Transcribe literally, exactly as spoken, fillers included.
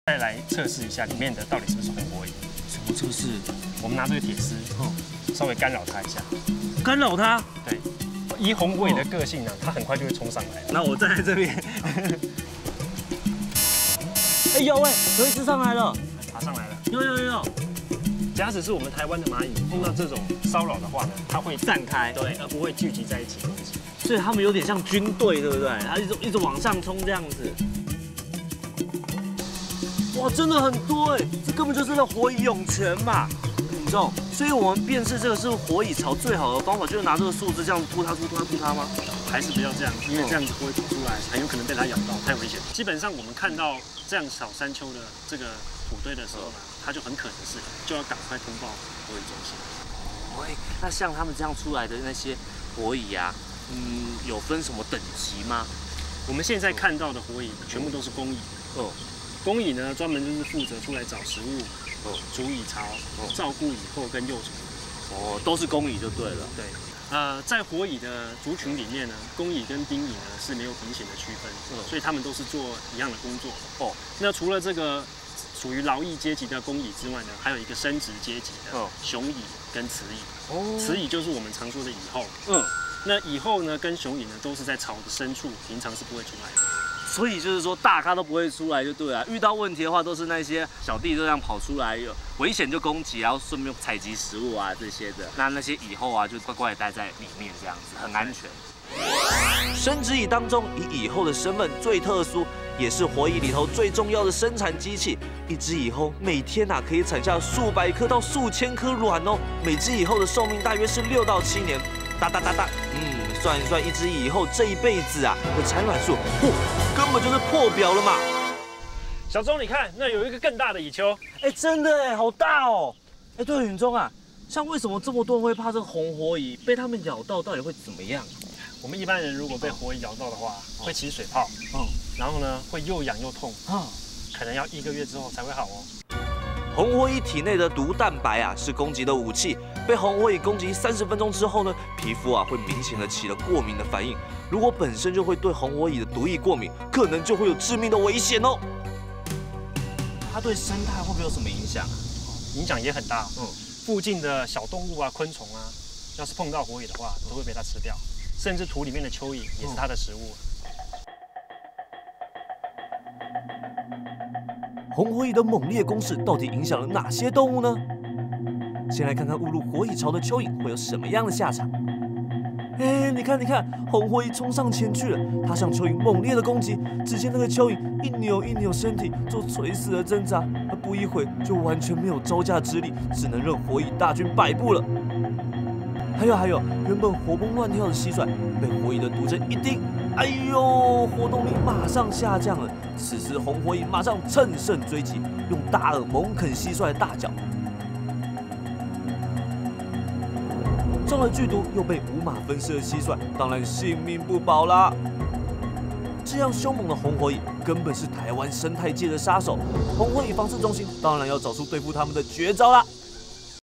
再来测试一下里面的到底是不是红火蚁。 什么测试？ 我们拿这个铁丝，哦，稍微干扰它一下。 干扰它？ 对。依红火蚁的个性呢，它很快就会冲上来。 那我站在这边。哎有哎，有一只上来了， 爬上来了。 有有有。 假使是我们台湾的蚂蚁碰到这种骚扰的话呢，它会散开， 对，而不会聚集在一起攻击。 所以他们有点像军队，对不对？它一直一直往上冲这样子。哇，真的很多哎，这根本就是那火蚁涌泉嘛，你知道？所以我们辨识这个是火蚁巢最好的方法，就是拿这个树枝这样扑它、扑它、扑它吗？ 还是不要这样，因为这样子不会吐出来，很有可能被它咬到，太危险。基本上我们看到这样小山丘的这个土堆的时候呢，它就很可能是就要赶快通报火蚁中心。 喂，那像他们这样出来的那些火蚁啊，嗯，有分什么等级吗？ 我们现在看到的火蚁全部都是公蚁。哦。公蚁呢，专门就是负责出来找食物，哦，筑蚁巢，哦，照顾蚁后跟幼虫。 哦，都是公蚁就对了。 对。呃，在火蚁的族群里面呢，公蚁跟丁蚁呢是没有明显的区分，嗯，所以他们都是做一样的工作。哦，那除了这个属于劳役阶级的公蚁之外呢，还有一个生殖阶级的雄蚁跟雌蚁。哦，雌蚁就是我们常说的蚁后。嗯，那蚁后呢跟雄蚁呢都是在巢的深处，平常是不会出来的。 所以就是说，大咖都不会出来就对了。遇到问题的话，都是那些小弟就这样跑出来，有危险就攻击，然后顺便采集食物啊这些的。那那些蚁后啊，就乖乖的待在里面，这样子很安全。生殖蚁当中，以蚁后的身份最特殊，也是火蚁里头最重要的生产机器。一只蚁后每天啊可以产下数百颗到数千颗卵哦。每只蚁后的寿命大约是六到七年。哒哒哒哒，嗯。算一算，一只蚁后这一辈子啊的产卵数，嚯，根本就是破表了嘛！ 小钟，你看那有一个更大的蚁丘， 哎，真的哎，好大哦！哎，对了，允中啊，像为什么这么多人会怕这个红火蚁？被它们咬到到底会怎么样？ 我们一般人如果被火蚁咬到的话，会起水泡，嗯，然后呢会又痒又痛，啊，可能要一个月之后才会好哦。 红火蚁体内的毒蛋白啊，是攻击的武器。被红火蚁攻击三十分钟之后呢，皮肤啊会明显的起了过敏的反应。如果本身就会对红火蚁的毒液过敏，可能就会有致命的危险哦。它对生态会不会有什么影响啊？ 影响也很大。嗯，附近的小动物啊、昆虫啊，要是碰到火蚁的话，都会被它吃掉。甚至土里面的蚯蚓也是它的食物。 红火蚁的猛烈攻势到底影响了哪些动物呢？先来看看误入火蚁巢的蚯蚓会有什么样的下场。哎，你看，你看，红火蚁冲上前去了，它向蚯蚓猛烈的攻击。只见那个蚯蚓一扭一扭身体，做垂死的挣扎，不一会就完全没有招架之力，只能任火蚁大军摆布了。还有还有，原本活蹦乱跳的蟋蟀被火蚁的毒针一叮，哎呦，活动力马上下降了。此时红火蚁马上乘胜追击，用大颚猛啃蟋蟀的大脚。中了剧毒又被五马分尸的蟋蟀，当然性命不保啦。这样凶猛的红火蚁根本是台湾生态界的杀手，红火蚁防治中心当然要找出对付他们的绝招啦。